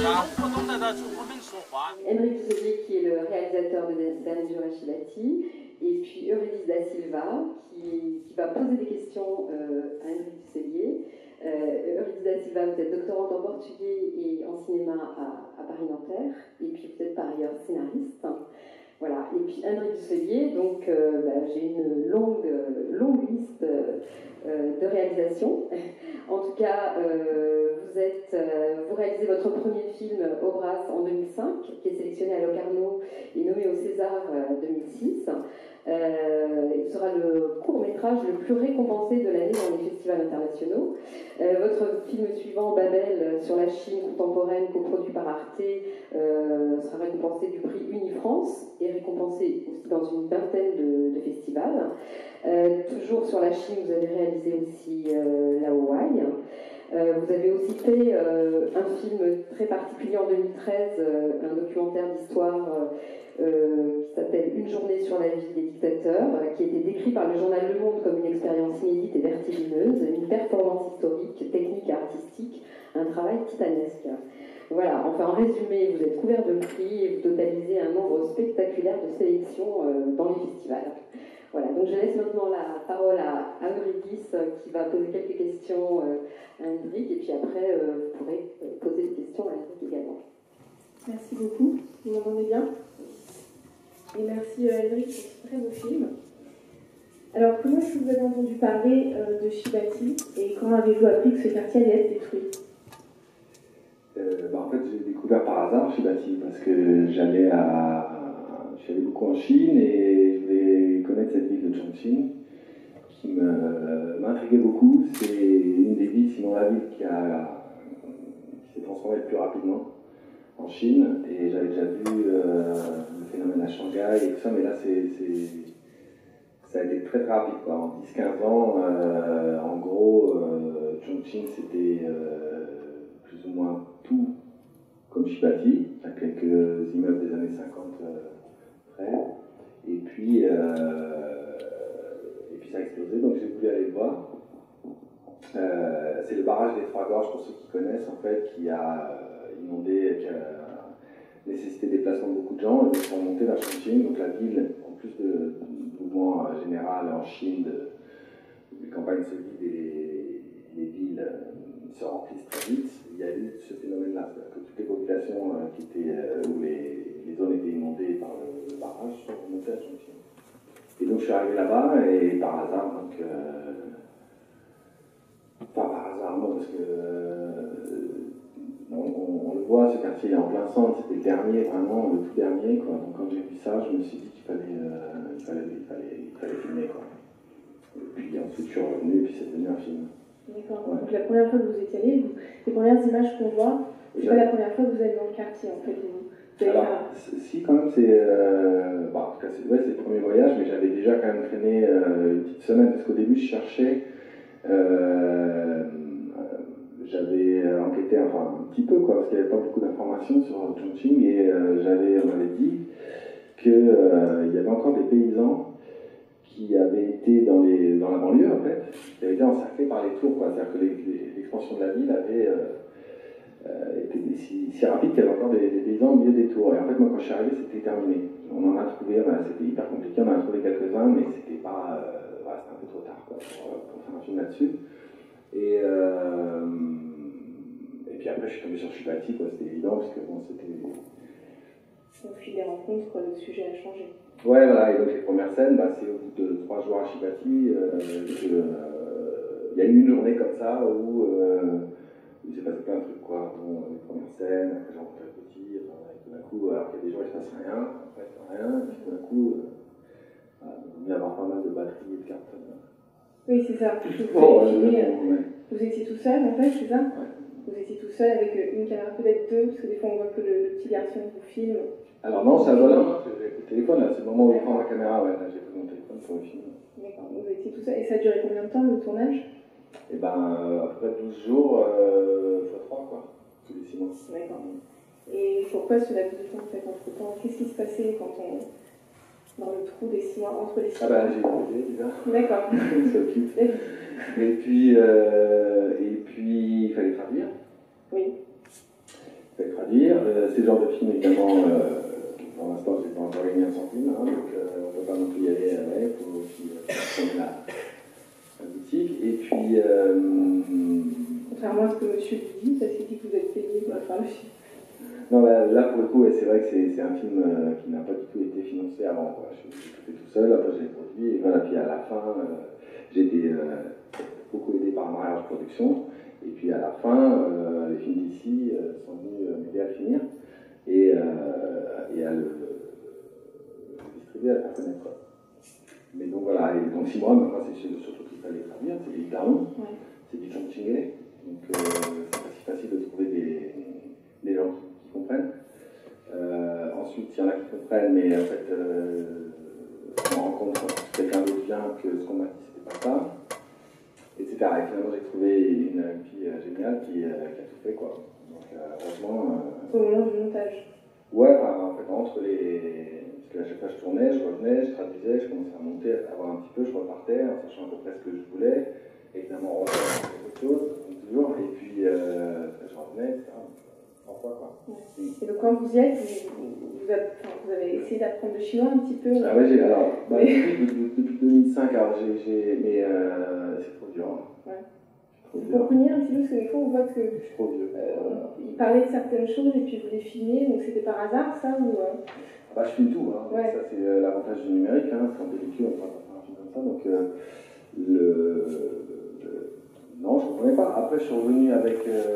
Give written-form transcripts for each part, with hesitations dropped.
Henrik Dussolier, qui est le réalisateur de d'Anjura Shibati, et puis Eurydice da Silva, qui va poser des questions à Henrik Dussolier. Eurydice da Silva, vous êtes doctorante en portugais et en cinéma à Paris-Nanterre, et puis vous êtes par ailleurs scénariste. Voilà, et puis Henrik Dussolier, donc j'ai une longue liste de réalisations. En tout cas, vous réalisez votre premier film, Obras, en 2005, qui est sélectionné à Locarno et nommé au César 2006. Il sera le court-métrage le plus récompensé de l'année dans les festivals internationaux. Votre film suivant, Babel, sur la Chine contemporaine, coproduit par Arte, sera récompensé du prix Unifrance et récompensé aussi dans une vingtaine de festivals. Toujours sur la Chine, vous avez réalisé aussi La Hawaï. Vous avez aussi fait un film très particulier en 2013, un documentaire d'histoire qui s'appelle Une journée sur la vie des dictateurs, qui a été décrit par le journal Le Monde comme une expérience inédite et vertigineuse, une performance historique, technique et artistique, un travail titanesque. Voilà, enfin en résumé, vous êtes couvert de prix et vous totalisez un nombre spectaculaire de sélections dans les festivals. Voilà, donc je laisse maintenant la parole à Eurydice qui va poser quelques questions à Henrik, et puis après vous pourrez poser des questions à Henrik également. Merci beaucoup, vous m'entendez bien? Et merci Henrik pour ce très beau film. Alors comment est-ce que vous avez entendu parler de Shibati et quand avez-vous appris que ce quartier allait être détruit? En fait, j'ai découvert par hasard Shibati parce que j'allais beaucoup en Chine et je voulais connaître cette ville de Chongqing qui m'intriguait beaucoup. C'est une des villes, sinon la ville qui s'est transformée le plus rapidement en Chine, et j'avais déjà vu le phénomène à Shanghai et tout ça, mais là ça a été très très rapide, quoi. En 10-15 ans, en gros, Chongqing c'était plus ou moins tout comme Shibati, à quelques immeubles des années 50 près, et puis ça a explosé, donc j'ai voulu aller le voir. C'est le barrage des Trois Gorges, pour ceux qui connaissent, en fait, qui a inondé, qui a nécessité des déplacements de beaucoup de gens, et donc pour monter vers Chongqing, donc la ville, en plus de mouvement général en Chine, les campagnes se vident et les villes se remplissent très vite, il y a eu ce phénomène-là, c'est-à-dire que toutes les populations où les zones étaient inondées par le barrage sont remontées à Chongqing. Et donc je suis arrivé là-bas, et par hasard, donc... Enfin, par hasard, non, parce que on le voit, ce quartier est en plein centre, c'était le dernier, vraiment, le tout dernier, quoi. Donc quand j'ai vu ça, je me suis dit qu'il fallait filmer, quoi. Et puis ensuite, je suis revenu, et puis c'est devenu un film. D'accord. Ouais. Donc la première fois que vous étiez allé, les premières images qu'on voit, c'est pas la première fois que vous allez dans le quartier, en fait. Alors, si, quand même, c'est... en tout cas, c'est le premier voyage, mais j'avais déjà quand même traîné une petite semaine, parce qu'au début, je cherchais... j'avais enquêté un petit peu, quoi, parce qu'il n'y avait pas beaucoup d'informations sur Chongqing, et on m'avait dit qu'il y avait encore des paysans qui avaient été dans la banlieue, en fait, qui avaient été encerclés par les tours, quoi. C'est-à-dire que l'expansion de la ville avait été si rapide qu'il y avait encore des paysans au milieu des tours. Et en fait, moi, quand je suis arrivé, c'était terminé. On en a trouvé, c'était hyper compliqué, on en a trouvé quelques-uns, mais c'était pas... c'était un peu trop tard, quoi, pour faire un film là-dessus. Et puis après, je suis tombé sur Shibati, quoi, c'était évident, parce que bon, c'était... Au fil des rencontres, le sujet a changé. Ouais, voilà, et donc les premières scènes, c'est au bout de 3 jours à Shibati, il y a eu une journée comme ça où il s'est passé plein de trucs, quoi. Bon, les premières scènes, après j'ai rencontré le petit, et tout d'un coup, alors qu'il y a des jours, il se passe rien, après il se passe rien, et puis tout d'un coup, il va y avoir pas mal de batteries et de cartes. Oui, c'est ça. Vous étiez tout seul, en fait, c'est ça? Ouais. Vous étiez tout seul avec une caméra, peut-être deux, parce que des fois on voit que le petit garçon vous filme. Alors non, c'est un vol, j'ai pris le téléphone, là, c'est le moment où je prends ma caméra, ouais, là j'ai pris mon téléphone pour le film. D'accord, vous étiez tout seul. Et ça a duré combien de temps, le tournage? À peu près 12 jours, x3, quoi, tous les 6 mois. D'accord. Et pourquoi ce laps de temps, en fait, entre temps? Qu'est-ce qui se passait quand dans le trou des 6 mois, entre les 6 mois? J'ai écouté, déjà. D'accord. Ça occupe. Et puis, il fallait traduire. Oui. Il fallait traduire. C'est le genre de film, évidemment, pour l'instant, je n'ai pas encore gagné un centime, hein, donc on ne peut pas non plus y aller avec, il faut aussi prendre la boutique. Et puis... contrairement à ce que monsieur dit, ça c'est dit que vous êtes payé pour faire le film. Non, là, pour le coup, c'est vrai que c'est un film qui n'a pas du tout été financé avant, quoi. Je l'ai fait tout seul, après je l'ai produit, et voilà, puis à la fin, j'ai été beaucoup aidé par Mariage Production, et puis à la fin, les films d'ici sont venus m'aider à le finir, et à le distribuer, à le faire connaître, quoi. Mais donc voilà, et donc 6 mois, maintenant c'est surtout qu'il fallait traduire, c'est du Daron, c'est du Chongqing, donc c'est pas si facile de trouver des gens qui comprennent. Ensuite, il y en a qui comprennent, mais en fait, on rencontre quand quelqu'un d'autre vient que ce qu'on m'a dit, c'était pas ça, etc. Et finalement, j'ai trouvé une fille géniale qui a tout fait, quoi. Donc, heureusement. Au moment du montage. Ouais, en fait, entre les. Parce qu'à chaque fois, je tournais, je revenais, je traduisais, je commençais à monter, à voir un petit peu, je repartais, en sachant à peu près ce que je voulais. Évidemment, on refaisait quelque chose, comme toujours, et puis je revenais, etc. Quoi. Et donc quand vous y êtes, vous avez essayé d'apprendre le chinois un petit peu? Ah ouais, depuis 2005, alors mais c'est trop dur. Ouais. Vous comprenez un petit peu, parce que des fois on voit que je suis trop vieux. il parlait de certaines choses et puis vous les filmiez, donc c'était par hasard ça ou Bah, je filme tout, hein. Ouais. Ça c'est l'avantage du numérique, hein. C'est en pellicule, on ne peut pas faire un film comme ça, donc non, je ne comprenais pas. Après je suis revenu avec...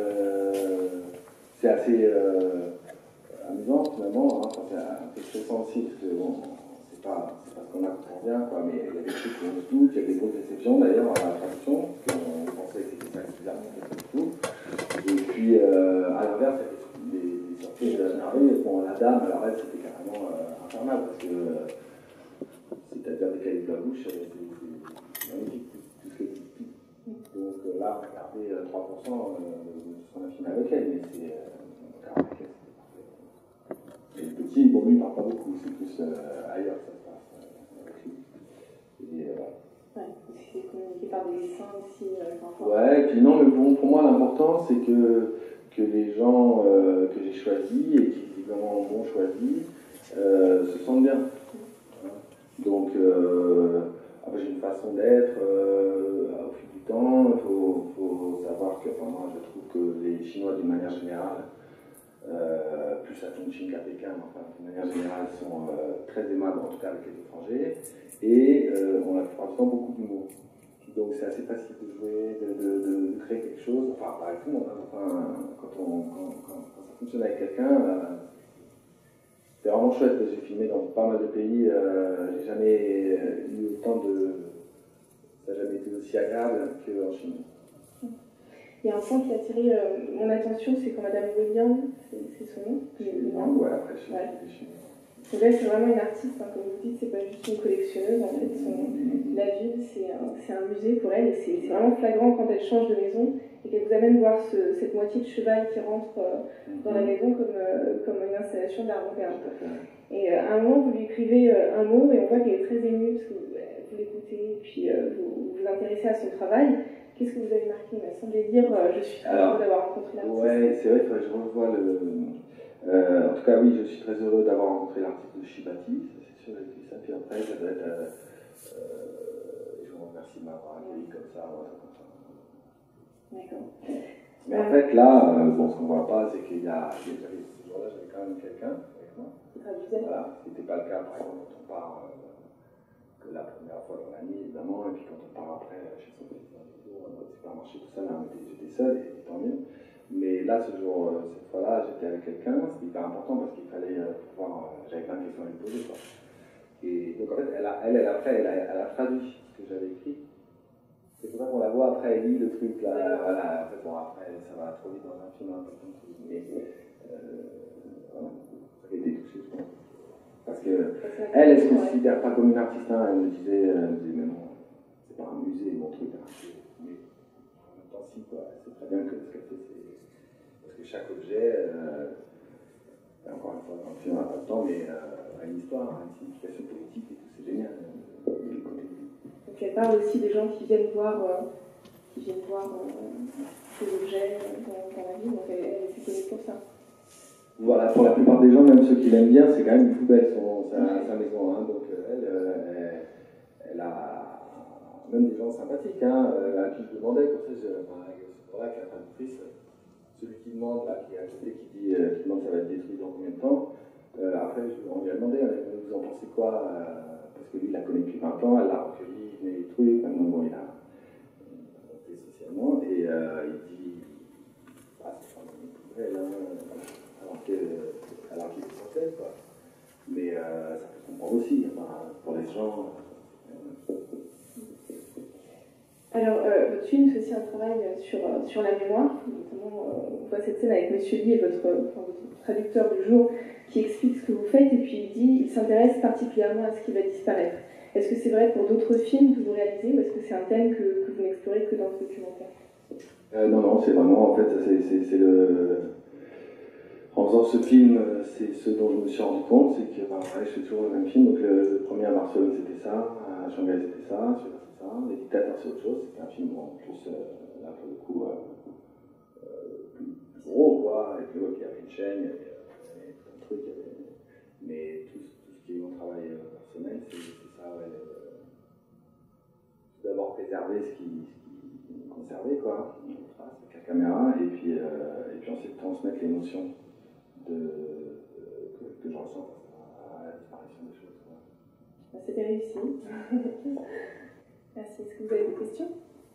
c'est assez amusant finalement, hein. Enfin, c'est un peu stressant aussi, parce que bon, c'est pas ce qu'on a quand on vient, quoi, mais il y a des trucs qu'on se doute, il y a des grosses déceptions d'ailleurs à la traduction, parce qu'on pensait que c'était ça qui faisait tout. Et puis à l'inverse, il y a des surprises merveilleuses. Bon, la dame, alors elle, c'était carrément infernal, parce que c'est-à-dire décaler de la bouche, c'est magnifique, tout ce que dit. Donc là, regardez 3% de ce qu'on a filmé avec elle, mais c'est parfait. Et le petit, bon, lui, il ne parle pas beaucoup, c'est plus ailleurs, ça se passe avec lui. Et voilà. Ouais, c'est communiqué par des dessins aussi. Ouais, et puis non, mais pour moi, l'important, c'est que les gens que j'ai choisis et qui évidemment m'ont choisi se sentent bien. Donc, après, j'ai une façon d'être au fil du temps. Il faut savoir que, enfin, moi, je trouve que les Chinois, d'une manière générale, plus à Chongqing qu'à Pékin, enfin, d'une manière générale, sont très aimables, en tout cas avec les étrangers, et on a la plupart du temps beaucoup d'humour. Donc c'est assez facile de jouer, de créer quelque chose, enfin pas avec tout le monde, hein. Enfin, quand ça fonctionne avec quelqu'un, c'est vraiment chouette. J'ai filmé dans pas mal de pays, j'ai jamais eu autant de... Ça n'a jamais été aussi agréable qu'en Chine. Il y a un point qui a attiré mon attention, c'est quand Madame William, c'est son nom. Ouais, après je suis Donc là, c'est vraiment une artiste, hein, comme vous dites, c'est pas juste une collectionneuse. En fait, la ville, c'est un musée pour elle, et c'est vraiment flagrant quand elle change de maison et qu'elle vous amène voir cette moitié de cheval qui rentre dans la maison comme une installation d'art moderne. Et à un moment, vous lui écrivez un mot et on voit qu'elle est très émue parce que vous l'écoutez et puis vous vous intéressez à son travail. Qu'est-ce que vous avez marqué? Il m'a semblé dire je suis très heureux d'avoir rencontré l'artiste. Ouais, c'est vrai que je revois en tout cas, oui, je suis très heureux d'avoir rencontré l'artiste de Shibati, c'est sûr, j'ai dit ça. Puis après, ça doit être. Je vous remercie de m'avoir accueilli comme ça. D'accord. Mais en fait, là, bon, ce qu'on ne voit pas, c'est qu'il y a. Ce jour-là, j'avais quand même quelqu'un avec moi. Voilà, ce n'était pas le cas, par exemple, quand on part que la première fois dans la nuit, évidemment, et puis quand on part après chez son fils dans les jours, c'est pas marché tout seul, hein, j'étais seul, et tant mieux. Mais là, cette fois-là, j'étais avec quelqu'un, c'était hyper important parce qu'il fallait pouvoir. J'avais plein de questions à lui poser, quoi. Et donc, en fait, elle a traduit ce que j'avais écrit. C'est pour ça qu'on la voit après, elle lit le truc, là. Voilà, en fait, bon, après, ça va trop vite dans un film, un peu comme tout. Mais, voilà, ça a été touché, je pense. Parce qu'elle se considère pas comme une artiste, hein. Elle me disait, mais non, c'est pas un musée, mon truc, hein. Mais en même temps, si, quoi. C'est très bien que ce qu'elle fait, c'est. Parce que chaque objet, encore une fois, dans le film, on n'a pas le temps, mais a une histoire, une signification politique et tout, c'est génial. Donc elle parle aussi des gens qui viennent voir ces objets dans la ville, donc elle est connue pour ça. Voilà, pour la plupart des gens, même ceux qui l'aiment bien, c'est quand même une poubelle sa maison. Hein, donc elle a même des gens sympathiques hein, à qui je demandais, comme ça, voilà, que la traductrice, celui qui demande, là, qui est à côté, qui demande ça va être détruit dans combien de temps. Après, on lui a demandé, vous en pensez quoi parce que lui, il la connaît depuis 20 ans, elle l'a recueilli, il met des trucs, maintenant, bon, il a monté socialement, et il dit, c'est pas une poubelle, hein, alors qu'il est français, quoi. Mais ça peut se comprendre aussi, enfin, pour les gens. Alors, votre film fait aussi un travail sur la mémoire, notamment on voit cette scène avec Monsieur Lee et votre traducteur du jour qui explique ce que vous faites, et puis il s'intéresse particulièrement à ce qui va disparaître. Est-ce que c'est vrai pour d'autres films que vous réalisez, ou est-ce que c'est un thème que vous n'explorez que dans ce documentaire? Non, c'est vraiment, en fait, c'est le... En faisant ce film, c'est ce dont je me suis rendu compte, c'est que je fais toujours le même film. Donc le premier à Barcelone, c'était ça, à Shanghai, c'était ça, celui-là, c'est ça. Les dictateurs, c'est autre chose. C'était un film en plus, là, pour le coup, plus gros, quoi. Avec le qui avait une chaîne, il y avait plein de trucs. Mais tout ce qui est mon travail personnel, c'est ça, ouais. D'abord préserver ce qui est conservé, quoi. Avec la caméra, et puis ensuite transmettre l'émotion que je ressens à la disparition des choses. C'était réussi. Merci. Est-ce que vous avez des questions?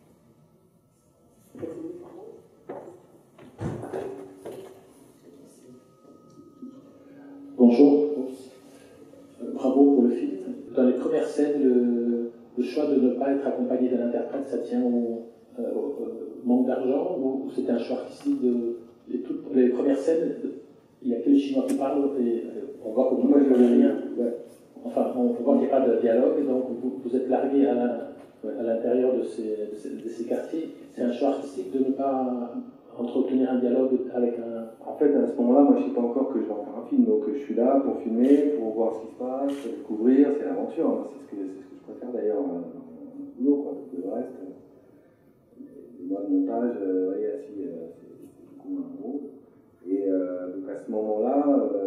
Bonjour. Bravo pour le film. Dans les premières scènes, le choix de ne pas être accompagné d'un interprète, ça tient au manque d'argent ou c'était un choix artistique les premières scènes, il n'y a que les Chinois qui parlent et on voit que moi je ne connais rien. Ouais. Enfin, on voit qu'il n'y a pas de dialogue, donc vous êtes largué à l'intérieur de ces quartiers. C'est un choix artistique de ne pas entretenir un dialogue avec un... En fait, à ce moment-là, moi je ne sais pas encore que je vais en faire un film, donc je suis là pour filmer, pour voir ce qui se passe, pour découvrir, c'est l'aventure, hein. C'est ce que je préfère d'ailleurs dans le boulot, quoi. Donc, le reste, les mois de montage, vous voyez, assis, c'est beaucoup un gros. Et donc à ce moment-là,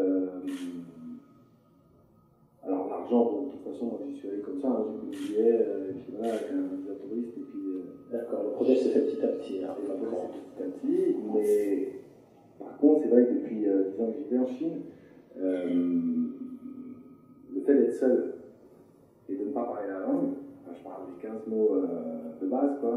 alors l'argent, bon, de toute façon, moi j'y suis allé comme ça, hein, j'ai pris le billet, et puis voilà, avec un visa touriste, et puis... D'accord, le projet s'est fait petit à petit. Alors, petit à petit, mais par contre, c'est vrai que depuis 10 ans que j'étais en Chine, le fait d'être seul et de ne pas parler la langue, enfin, je parle des 15 mots de base, quoi,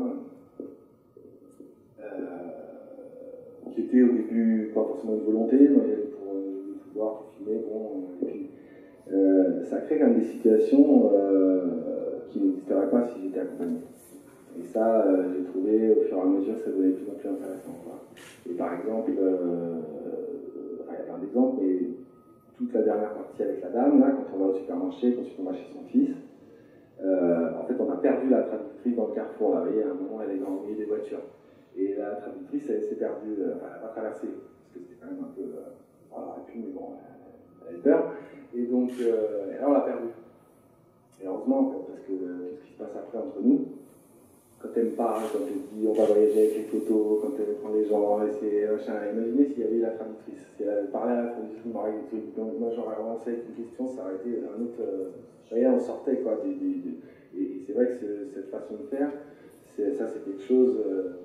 qui était au début pas forcément une volonté, moi j'allais pour pouvoir filmer, bon, et puis ça crée quand même des situations qui n'existeraient pas si j'étais accompagné. Et ça, j'ai trouvé au fur et à mesure que ça devenait de plus en plus intéressant, quoi. Et par exemple, il y a plein d'exemples, mais toute la dernière partie avec la dame, là, quand on va au supermarché, quand on va chez son fils, en fait, on a perdu la traductrice dans le carrefour, là, vous voyez, à un moment, elle est dans le milieu des voitures. Et la traductrice, elle s'est perdue, enfin, elle n'a pas traversé, parce que c'était quand même un peu, voilà, et puis, mais bon, elle avait peur. Et donc, là, on l'a perdue. Et heureusement, parce que ce qui se passe après entre nous, quand elle me parle, quand elle dit on va voyager avec les photos, quand elle prend les gens, et c'est machin. Imaginez s'il y avait la traductrice, si elle avait parlé à la traductrice, donc moi j'aurais avancé avec une question, ça aurait été un autre. On sortait quoi. Et c'est vrai que cette façon de faire, ça c'est quelque chose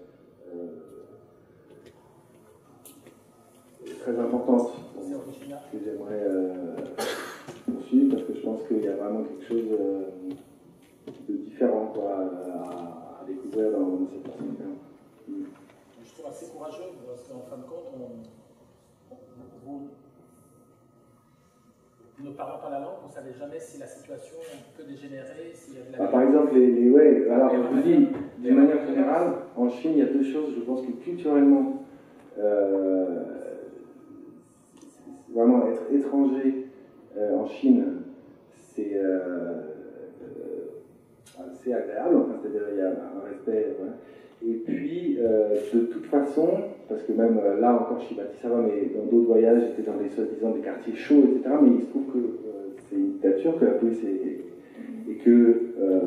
très importante que j'aimerais poursuivre parce que je pense qu'il y a vraiment quelque chose de différent quoi, à découvrir dans cette façon de faire. Je trouve assez courageux parce qu'en fin de compte, vous ne parlant pas la langue, vous ne savez jamais si la situation peut dégénérer, s'il y a de la... Par exemple, alors je vous dis, d'une manière générale, en Chine, il y a deux choses. Je pense que culturellement, vraiment être étranger en Chine, c'est agréable, enfin, c'est-à-dire il y a un respect. Voilà. Et puis, de toute façon, parce que même là encore, Shibati, ça va, mais dans d'autres voyages, j'étais dans des soi-disant des quartiers chauds, etc. Mais il se trouve que c'est une dictature, que la police et que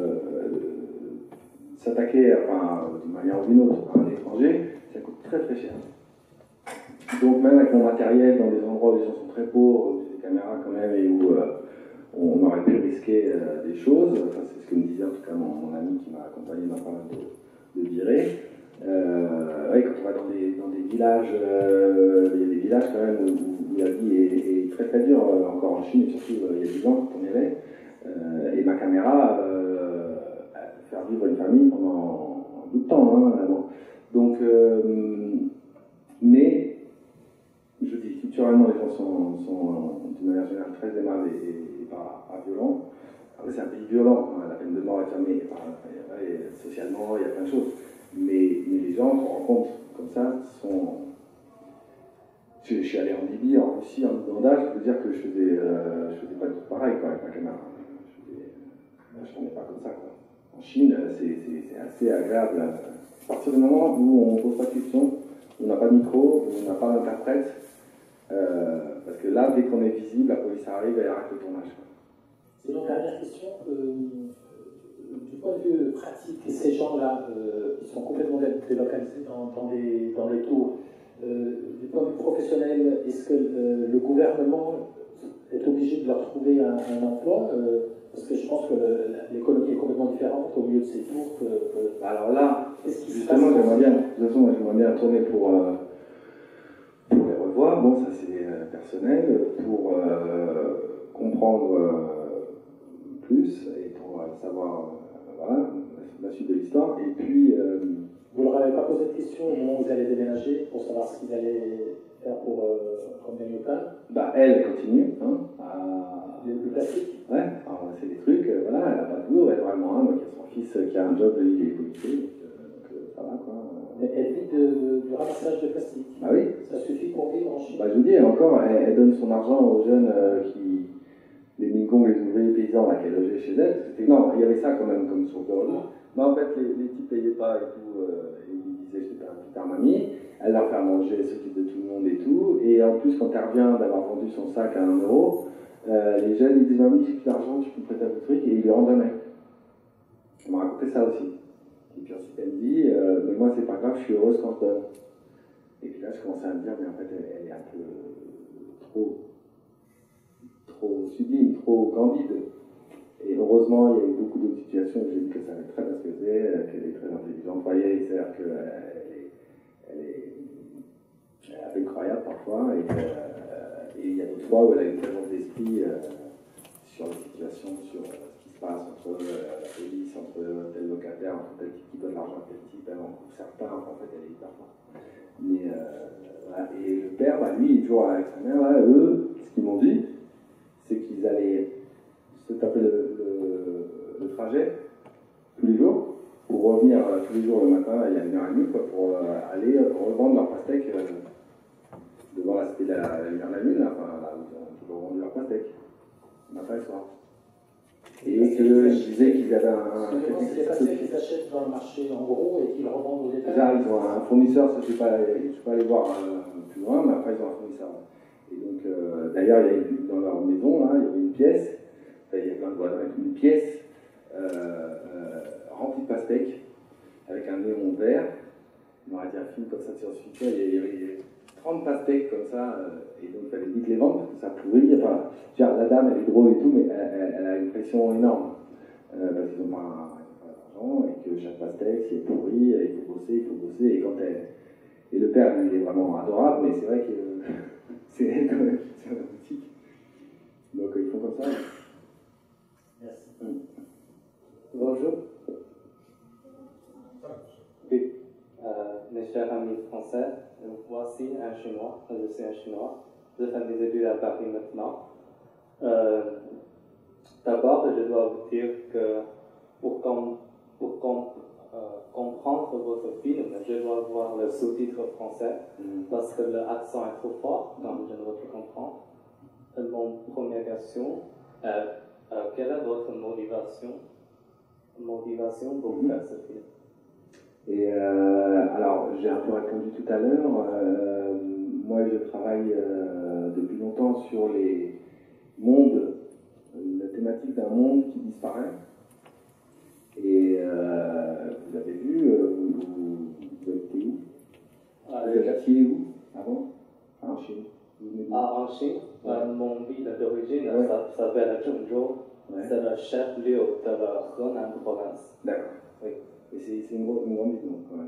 s'attaquer, enfin, d'une manière ou d'une autre, à un étranger, ça coûte très très cher. Donc même avec mon matériel dans des endroits endroits où les gens sont très pauvres, où il y a des caméras quand même, et où on aurait pu risquer des choses. Enfin, c'est ce que me disait en tout cas mon ami qui m'a accompagné dans pas mal de virées. Ouais, quand on va dans des villages, il y a des villages quand même où la vie est très très dure, encore en Chine, et surtout il y a 10 ans quand on y allait. Et ma caméra, faire vivre une famille pendant un bout de temps, hein, vraiment. Donc, mais, je dis, culturellement, les gens sont d'une manière générale très aimables et pas violents. Après, c'est un pays violent, hein, la peine de mort est fermée. Enfin, socialement, il y a plein de choses. Mais les gens qu'on rencontre comme ça sont. Je suis allé en Libye, en Russie, en Ouganda, je peux dire que je faisais pas du tout pareil quoi, avec ma caméra. Je ne tournais pas comme ça. Quoi. En Chine, c'est assez agréable. À partir du moment où on ne pose pas de questions, où on n'a pas de micro, où on n'a pas d'interprète, parce que là, dès qu'on est visible, la police arrive et arrête le tournage. C'est une dernière question. Du point de vue pratique, ces gens-là, qui sont complètement délocalisés dans les tours, du point de vue professionnel, est-ce que le gouvernement est obligé de leur trouver un emploi parce que je pense que l'économie est complètement différente au milieu de ces tours. Alors là, justement, j'aimerais bien tourner pour les revoir. Bon, ça c'est personnel, pour comprendre plus et pour savoir voilà, la suite de l'histoire. Et puis. Vous leur avez pas posé de questions au moment où vous allez déménager pour savoir ce qu'ils allaient faire pour gagner local? Bah, elle continue. Hein, le classique. Ouais, c'est des trucs, voilà, elle n'a pas de boulot, elle vraiment un, donc il y a son fils qui a un job, lui il est policier, donc ça va quoi. Elle vit du ramassage de plastique. Bah oui. Ça suffit pour vivre en Chine. Bah je vous dis, encore, elle donne son argent aux jeunes les Mingong, les ouvriers paysans là, qui logeaient chez elle. Non, il y avait ça quand même comme source de revenus. Mais en fait, les types ne payaient pas et tout, et ils disaient je te paie plus tard mamie. Elle leur fait manger, elle s'occupe de tout le monde et tout. Et en plus, quand elle revient d'avoir vendu son sac à 1 €, les jeunes ils disent mamie, j'ai plus d'argent, tu peux me prêter un peu de truc, et ils lui rendent jamais. Elle m'a raconté ça aussi. Et puis ensuite elle me dit, mais moi c'est pas grave, je suis heureuse quand je donne. Et puis là je commençais à me dire, mais en fait elle est un peu trop sublime, trop candide. Et heureusement, il y a eu beaucoup d'autres situations où j'ai vu que ça avait très bien ce que c'est, qu'elle est très intelligente. Vous voyez, c'est-à-dire qu'elle est un peu incroyable parfois, et il y a d'autres fois où elle a une présence d'esprit sur la situation, sur ce qui se passe entre la police, entre tel locataire, entre tel type qui donne l'argent à tel type, elle en coupe certains, en fait elle est hyper forte. Mais voilà. Et le père, bah, lui, il est toujours avec sa mère, là, eux, ce qu'ils m'ont dit, c'est qu'ils allaient se taper le trajet tous les jours, pour revenir tous les jours le matin, il y a 1h30, quoi, pour aller revendre leur pastèque devant la cité de la lumière de la lune, enfin, là où ils ont toujours vendu leur pastèque, matin et soir. Et que je disais qu'ils avaient c'est les pastèques qu'ils achètent dans le marché en gros et qu'ils revendent au détail. Là, ils ont un fournisseur, ça, je ne vais pas aller voir plus loin, mais après ils ont un fournisseur. Et donc, d'ailleurs, dans leur maison, là, il y avait une pièce, il y a plein de voisins, une pièce remplie de pastèques, avec un néon vert. On aurait dit un film comme ça sur Twitter, il y avait 30 pastèques comme ça, et donc il fallait vite les vendre parce que ça pourrit. Enfin, la dame, elle est drôle et tout, mais elle a une pression énorme, parce qu'ils n'ont pas d'argent, et que chaque pastèque, si elle pourrit, il faut bosser, et quand et le père, lui, il est vraiment adorable, mais c'est vrai que c'est quand même la boutique. Donc ils font comme ça. Merci. Bonjour. Oui, mes chers amis français, voici un Chinois, je suis un Chinois, je fais mes études à Paris maintenant. D'abord, je dois vous dire que pour comprendre votre film, je dois voir le sous-titre français parce que l'accent est trop fort, donc je ne veux pas comprendre. Mon première question est quelle est votre motivation pour faire ce film? Et alors, j'ai un peu répondu tout à l'heure. Moi, je travaille depuis longtemps sur les mondes, la thématique d'un monde qui disparaît. Et vous avez vu, vous habitez où? Vous habitiez où avant? En Chine. Vous venez En Chine, mon ville d'origine, ça s'appelle Zhengzhou. Ouais. C'est le chef-lieu de la Henan province. D'accord. Oui. Et c'est une grande ville, donc, quand même.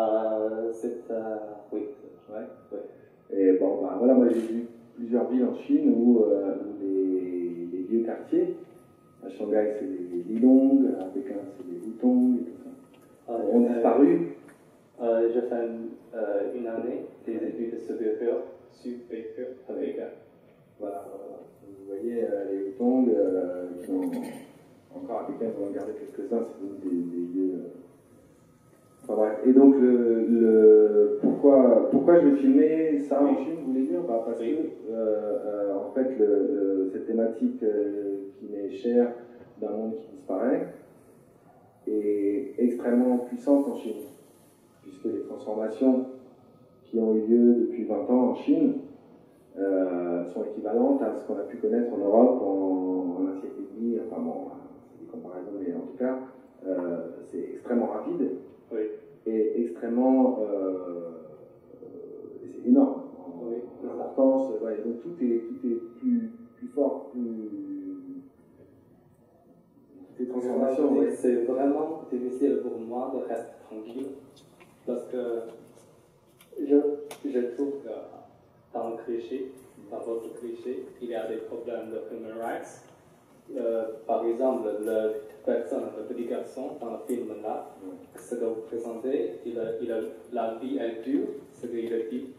Oui. Ouais. Oui. Et bon, bah, voilà, moi j'ai vu plusieurs villes en Chine où les vieux quartiers, à Shanghai c'est les Lilong, à Pékin c'est les Hutong et tout ça, ont disparu. J'ai fait une année des études supérieures à Pékin. Voilà. Vous voyez, les Hutong, qui ont encore à Pékin, on en gardé quelques-uns, c'est des vieux. Enfin bref. Et donc, pourquoi je vais filmer ça en Chine, vous voulez dire parce que, en fait, cette thématique qui m'est chère d'un monde qui disparaît est extrêmement puissante en Chine, puisque les transformations qui ont eu lieu depuis 20 ans en Chine sont équivalentes à ce qu'on a pu connaître en Europe en un siècle et demi. Enfin bon, c'est des comparaisons, mais en tout cas, c'est extrêmement rapide. Oui. Et extrêmement c'est énorme en importance, ouais, donc tout est plus fort, toutes les transformations. Ouais. C'est vraiment difficile pour moi de rester tranquille parce que je trouve que dans le cliché, dans votre cliché, il y a des problèmes de human rights. Par exemple, la petit garçon dans le film là, ce que vous présentez, la vie est dure, ce qu'il a dit.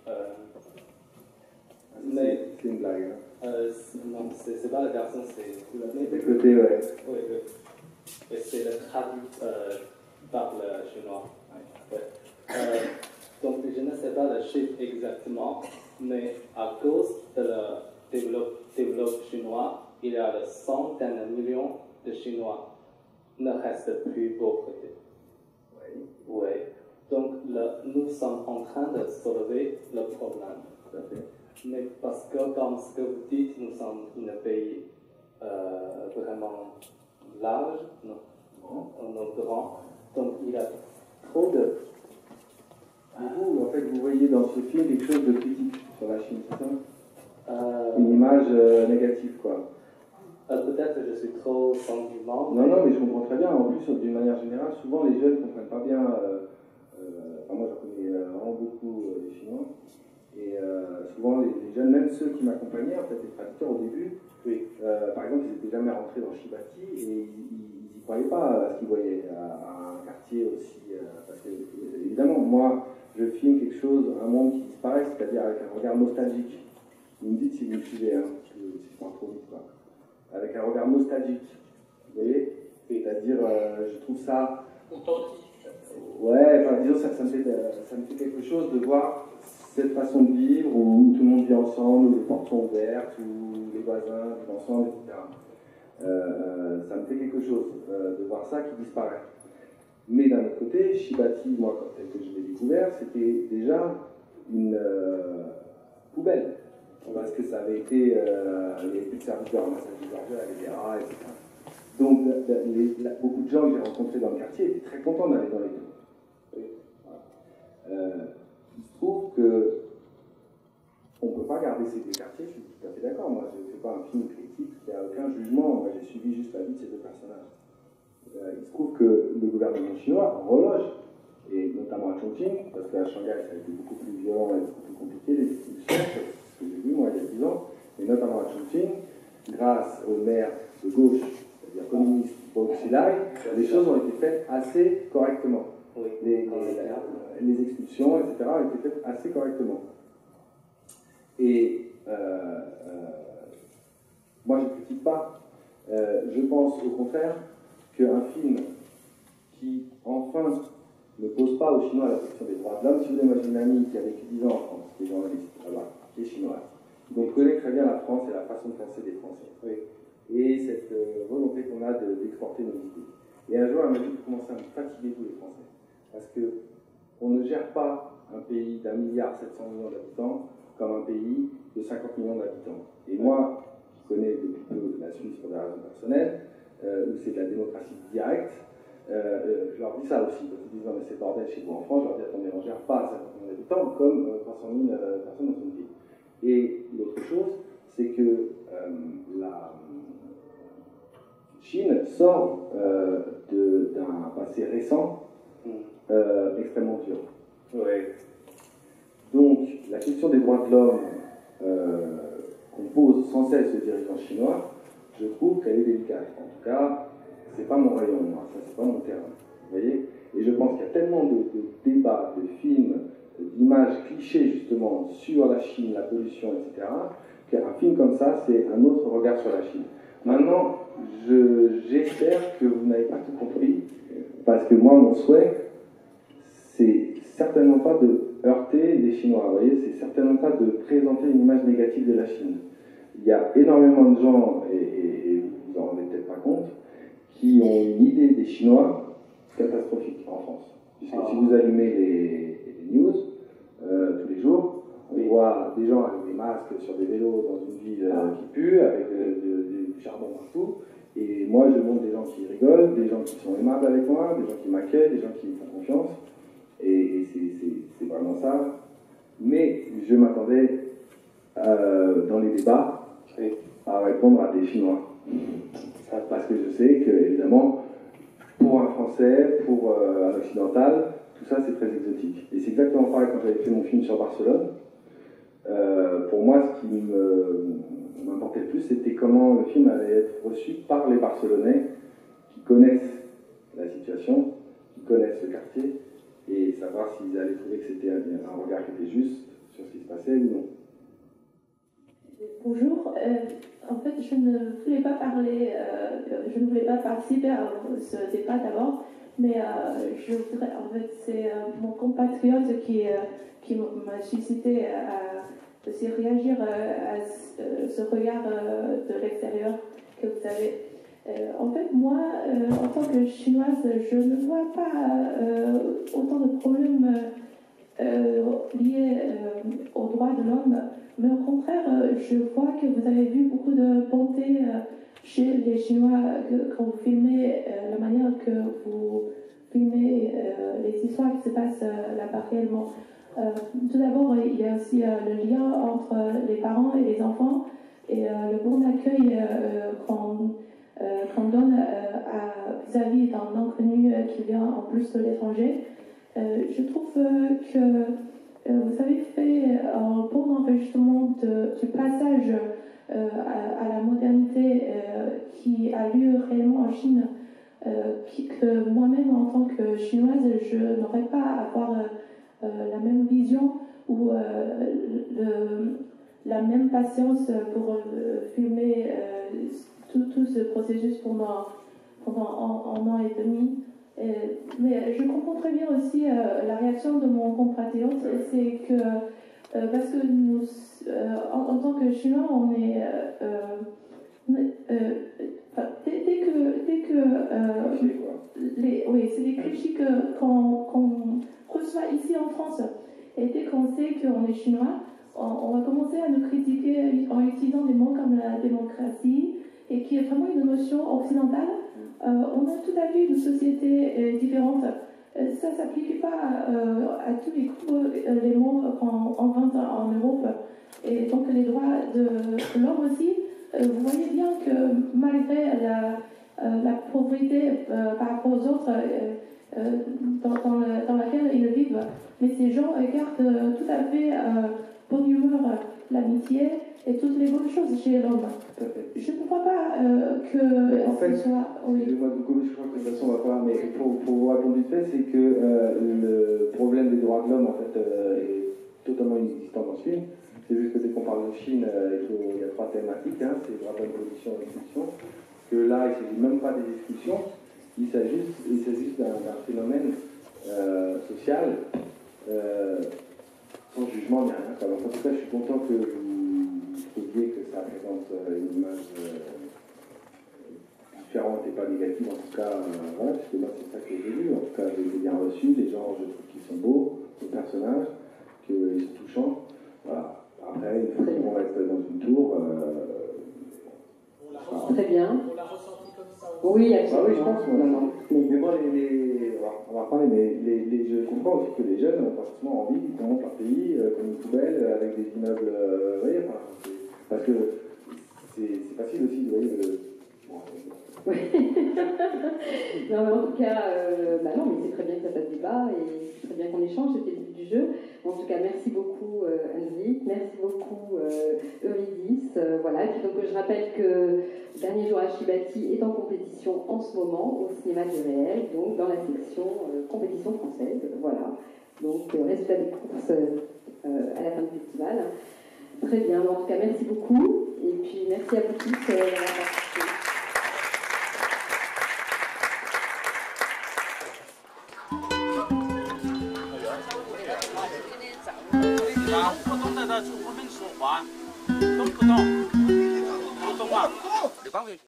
Mais c'est une blague. non, c'est pas le garçon, c'est le côté, ouais. Oui. Et c'est le traduit par le chinois. Ouais. Donc je ne sais pas le chiffre exactement, mais à cause de le développement chinois, il y a des centaines de millions de Chinois ne restent plus pauvreté. Oui. Donc nous sommes en train de soulever le problème. Tout à fait. Mais parce que, comme ce que vous dites, nous sommes un pays vraiment large, grand, donc il y a trop de... Vous, en fait, vous voyez dans ce film quelque chose de critique sur la Chine, c'est ça? Une image négative, quoi. Peut-être que je suis trop sentiment. Non, mais je comprends très bien. En plus, d'une manière générale, souvent les jeunes ne comprennent pas bien. Moi, j'en connais vraiment beaucoup les Chinois. Et souvent, les jeunes, même ceux qui m'accompagnaient, en fait, les traducteurs au début, par exemple, ils n'étaient jamais rentrés dans Shibati et ils n'y croyaient pas à ce qu'ils voyaient, à un quartier aussi. Parce que, évidemment, moi, je filme quelque chose, un monde qui disparaît, c'est-à-dire avec un regard nostalgique. Vous me dites si vous me suivez, hein, si je parle trop vite, quoi. Avec un regard nostalgique, vous voyez, c'est-à-dire, je trouve ça... Ouais, enfin, disons, ça me fait quelque chose de voir cette façon de vivre où tout le monde vit ensemble, où les portes sont ouvertes, où les voisins vivent ensemble, etc. Ça me fait quelque chose de voir ça qui disparaît. Mais d'un autre côté, Shibati, moi, quand je l'ai découvert, c'était déjà une poubelle. Parce que ça avait été, il n'y avait plus de service de ramassage des ordures, il y avait des rats, etc. Donc, beaucoup de gens que j'ai rencontrés dans le quartier étaient très contents d'aller dans les tours. Il se trouve qu'on ne peut pas garder ces deux quartiers, je suis tout à fait d'accord. Moi, je ne fais pas un film critique, il n'y a aucun jugement. Moi, j'ai suivi juste la vie de ces deux personnages. Il se trouve que le gouvernement chinois reloge, et notamment à Chongqing, parce qu'à Shanghai, ça a été beaucoup plus violent et beaucoup plus compliqué, les expulsions, ce que j'ai vu, moi, il y a 10 ans, mais notamment à Chongqing, grâce au maire de gauche, c'est-à-dire communiste, Bo Xilai, les choses ont été faites assez correctement. Les expulsions, etc., ont été faites assez correctement. Et moi, je ne critique pas. Je pense au contraire qu'un film qui, enfin, ne pose pas aux Chinois la question des droits de l'homme. Si vous voulez, moi j'ai une amie qui a vécu 10 ans en France, qui est journaliste là-bas, qui est chinoise, donc connaît très bien la France et la façon de penser des Français. Et cette volonté qu'on a d'exporter nos idées. Et un jour, elle m'a dit, vous commencez à me fatiguer, vous les Français. Parce qu'on ne gère pas un pays d'1,7 milliard d'habitants comme un pays de 50 millions d'habitants. Et moi, qui connais depuis peu la Suisse pour des raisons personnelles, où c'est de la démocratie directe, je leur dis ça aussi. Quand ils disent non mais c'est bordel chez vous en France, je leur dis attendez, on ne gère pas 50 millions d'habitants comme 300 000 personnes dans une ville. Et l'autre chose, c'est que la Chine sort d'un passé récent extrêmement dur. Oui. Donc, la question des droits de l'homme qu'on pose sans cesse aux dirigeants chinois, je trouve qu'elle est délicate. En tout cas, c'est pas mon rayon, moi, ça c'est pas mon terrain. Vous voyez? Et je pense qu'il y a tellement de débats, de films, d'images clichés justement sur la Chine, la pollution, etc., qu'un film comme ça, c'est un autre regard sur la Chine. Maintenant, j'espère que vous n'avez pas tout compris, parce que moi, mon souhait, c'est certainement pas de heurter les Chinois, vous voyez, c'est certainement pas de présenter une image négative de la Chine. Il y a énormément de gens, et vous vous en rendez peut-être pas compte, qui ont une idée des Chinois catastrophique en France. Puisque si vous allumez les news tous les jours, on voit des gens avec des masques sur des vélos dans une ville qui pue, avec du charbon partout. Et moi, je montre des gens qui rigolent, des gens qui sont aimables avec moi, des gens qui m'accueillent, des gens qui me font confiance. Et c'est vraiment ça. Mais je m'attendais, dans les débats, à répondre à des Chinois. Parce que je sais que, évidemment, pour un Français, pour un Occidental, tout ça c'est très exotique. Et c'est exactement pareil quand j'avais fait mon film sur Barcelone. Pour moi, ce qui m'importait le plus, c'était comment le film allait être reçu par les Barcelonais qui connaissent la situation, qui connaissent le quartier, et savoir s'ils allaient trouver que c'était un regard qui était juste sur ce qui se passait ou non. Bonjour, en fait je ne voulais pas parler, je ne voulais pas participer à ce débat d'abord, mais je voudrais, en fait c'est mon compatriote qui m'a suscité à aussi réagir à ce regard de l'extérieur que vous avez. En fait moi, en tant que chinoise, je ne vois pas autant de problèmes liés aux droits de l'homme. Mais au contraire, je vois que vous avez vu beaucoup de bonté chez les Chinois quand vous filmez la manière que vous filmez les histoires qui se passent là-bas réellement. Tout d'abord, il y a aussi le lien entre les parents et les enfants et le bon accueil qu'on donne vis-à-vis d'un inconnu qui vient en plus de l'étranger. Je trouve que vous avez fait un bon enregistrement du passage à la modernité qui a lieu réellement en Chine, que moi-même en tant que chinoise, je n'aurais pas à avoir la même vision ou la même patience pour filmer tout ce processus pendant un an et demi. Mais je comprends très bien aussi la réaction de mon compatriote, c'est que parce que nous, en tant que Chinois, on est dès que oui, c'est des clichés qu'on reçoit ici en France, et dès qu'on sait qu'on est Chinois, on va commencer à nous critiquer en utilisant des mots comme la démocratie, et qui est vraiment une notion occidentale. On a tout à fait une société différente. Ça ne s'applique pas à tous les coups, les mots qu'on invente en Europe. Et donc les droits de l'homme aussi, vous voyez bien que malgré la pauvreté par rapport aux autres dans laquelle ils vivent, mais ces gens gardent tout à fait bonne humeur, l'amitié et toutes les bonnes choses chez l'homme. Je ne crois pas que en fait, ce soit... Oui. Excusez-moi de couper, je crois que de toute façon on va pas, mais pour vous répondre vite fait, c'est que le problème des droits de l'homme en fait est totalement inexistant dans ce film. C'est juste que dès qu'on parle de Chine, il y a trois thématiques, hein, c'est droits de l'homme, production et expulsion, que là il ne s'agit même pas des expulsions, il s'agit d'un phénomène social sans jugement ni rien. Alors, en tout cas, je suis content que vous trouviez que ça présente une image différente et pas négative, en tout cas, voilà, parce que moi c'est ça que j'ai vu, en tout cas j'ai été bien reçu, les gens je trouve qu'ils sont beaux, les personnages, qu'ils sont touchants, voilà. Après, une fois qu'on reste dans une tour, très bien. On l'a ressenti comme ça aussi. Oui, absolument. Ah oui, je pense, Non. mais moi, on va en parler, mais je comprends aussi que les jeunes ont pas forcément envie qu'on monte leur pays comme poubelles avec des immeubles, vous voyez, enfin, parce que c'est facile aussi, vous voyez, non, mais en tout cas, non, mais c'est très bien que ça fasse débat et c'est très bien qu'on échange, c'était le but du jeu. En tout cas, merci beaucoup Henrik, merci beaucoup Eurydice. Voilà. Et puis donc je rappelle que Dernier jour à Chibati est en compétition en ce moment au cinéma du réel, donc dans la section compétition française. Voilà. Donc résultat des courses à la fin du festival. Très bien. En tout cas, merci beaucoup. Et puis merci à vous tous d'avoir participé.